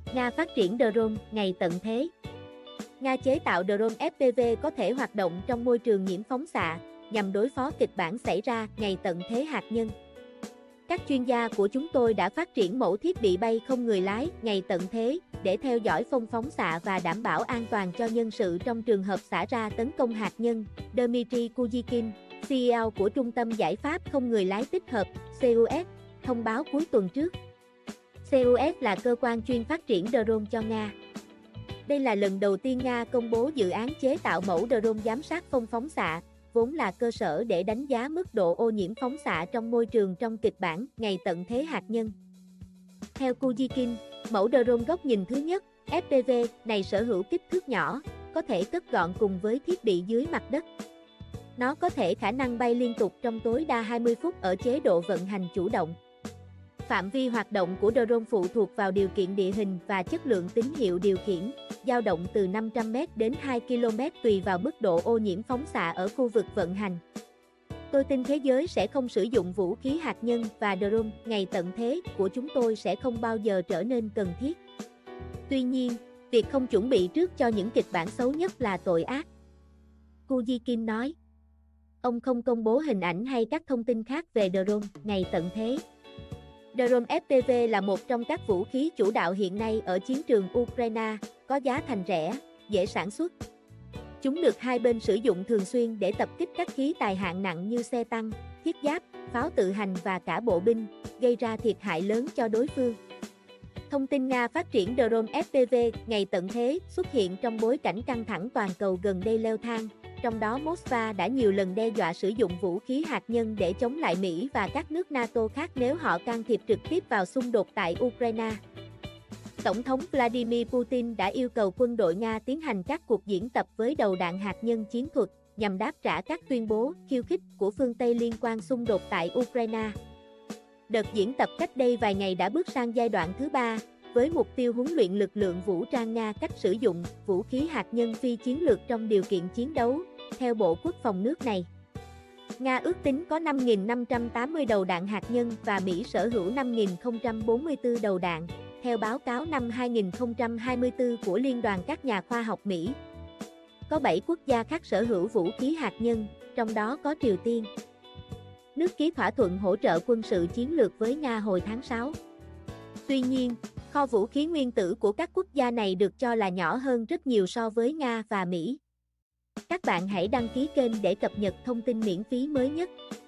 Nga phát triển drone ngày tận thế. Nga chế tạo drone FPV có thể hoạt động trong môi trường nhiễm phóng xạ, nhằm đối phó kịch bản xảy ra ngày tận thế hạt nhân. Các chuyên gia của chúng tôi đã phát triển mẫu thiết bị bay không người lái ngày tận thế để theo dõi phóng xạ và đảm bảo an toàn cho nhân sự trong trường hợp xảy ra tấn công hạt nhân. Dmitry Kuzykin, CEO của Trung tâm Giải pháp Không người lái tích hợp CUS, thông báo cuối tuần trước. CUS là cơ quan chuyên phát triển drone cho Nga. Đây là lần đầu tiên Nga công bố dự án chế tạo mẫu drone giám sát phóng xạ, vốn là cơ sở để đánh giá mức độ ô nhiễm phóng xạ trong môi trường trong kịch bản ngày tận thế hạt nhân. Theo Kuzykin, mẫu drone góc nhìn thứ nhất, FPV, này sở hữu kích thước nhỏ, có thể cất gọn cùng với thiết bị dưới mặt đất. Nó có thể khả năng bay liên tục trong tối đa 20 phút ở chế độ vận hành chủ động. Phạm vi hoạt động của drone phụ thuộc vào điều kiện địa hình và chất lượng tín hiệu điều khiển, dao động từ 500m đến 2 km tùy vào mức độ ô nhiễm phóng xạ ở khu vực vận hành. Tôi tin thế giới sẽ không sử dụng vũ khí hạt nhân và drone ngày tận thế của chúng tôi sẽ không bao giờ trở nên cần thiết. Tuy nhiên, việc không chuẩn bị trước cho những kịch bản xấu nhất là tội ác. Kuzykin nói. Ông không công bố hình ảnh hay các thông tin khác về drone ngày tận thế. Drone FPV là một trong các vũ khí chủ đạo hiện nay ở chiến trường Ukraine, có giá thành rẻ, dễ sản xuất. Chúng được hai bên sử dụng thường xuyên để tập kích các khí tài hạng nặng như xe tăng, thiết giáp, pháo tự hành và cả bộ binh, gây ra thiệt hại lớn cho đối phương. Thông tin Nga phát triển drone FPV ngày tận thế xuất hiện trong bối cảnh căng thẳng toàn cầu gần đây leo thang, trong đó Moscow đã nhiều lần đe dọa sử dụng vũ khí hạt nhân để chống lại Mỹ và các nước NATO khác nếu họ can thiệp trực tiếp vào xung đột tại Ukraine. Tổng thống Vladimir Putin đã yêu cầu quân đội Nga tiến hành các cuộc diễn tập với đầu đạn hạt nhân chiến thuật, nhằm đáp trả các tuyên bố khiêu khích của phương Tây liên quan xung đột tại Ukraine. Đợt diễn tập cách đây vài ngày đã bước sang giai đoạn thứ 3, với mục tiêu huấn luyện lực lượng vũ trang Nga cách sử dụng vũ khí hạt nhân phi chiến lược trong điều kiện chiến đấu, theo Bộ Quốc phòng nước này. Nga ước tính có 5.580 đầu đạn hạt nhân và Mỹ sở hữu 5.044 đầu đạn, theo báo cáo năm 2024 của Liên đoàn các nhà khoa học Mỹ. Có 7 quốc gia khác sở hữu vũ khí hạt nhân, trong đó có Triều Tiên. Nước ký thỏa thuận hỗ trợ quân sự chiến lược với Nga hồi tháng 6. Tuy nhiên, kho vũ khí nguyên tử của các quốc gia này được cho là nhỏ hơn rất nhiều so với Nga và Mỹ. Các bạn hãy đăng ký kênh để cập nhật thông tin miễn phí mới nhất.